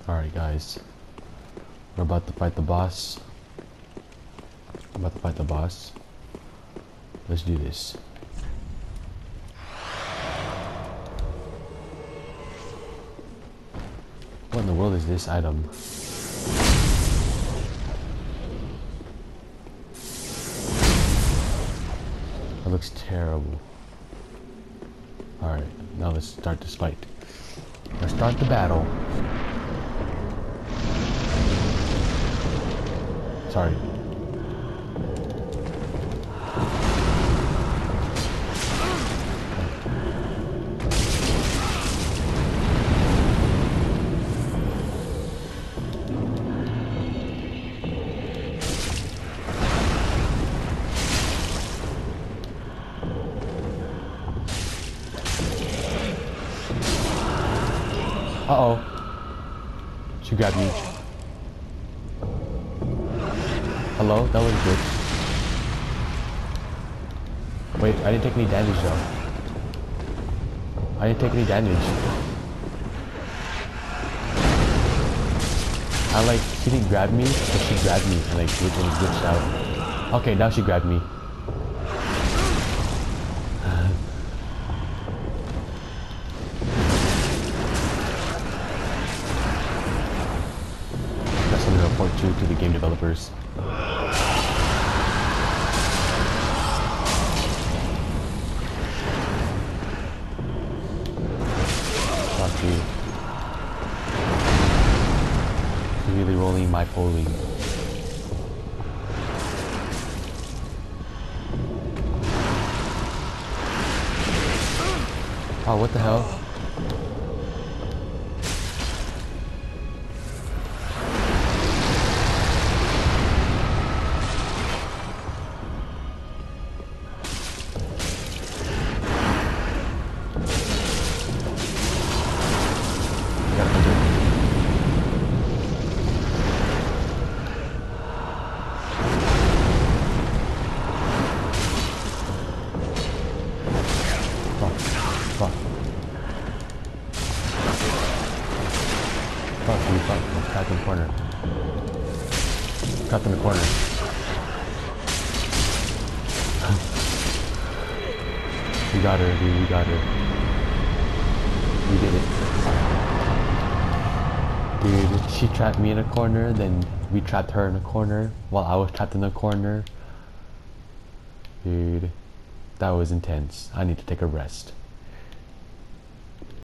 Alright guys, we're about to fight the boss. I'm about to fight the boss. Let's do this. What in the world is this item? That looks terrible. Alright, now let's start this fight. Let's start the battle. Sorry. Uh-oh. She grabbed me. Hello? That was good. Wait, I didn't take any damage though. I didn't take any damage. She didn't grab me, but she grabbed me and glitched out. Okay, now she grabbed me. That's something to report to the game developers. Fuck you. Really rolling my polling. Oh, what the hell? Fuck you, fuck. I'm trapped in the corner. Trapped in the corner. We got her, dude. We got her. We did it. Dude, she trapped me in a corner, then we trapped her in a corner, while I was trapped in a corner. Dude, that was intense. I need to take a rest.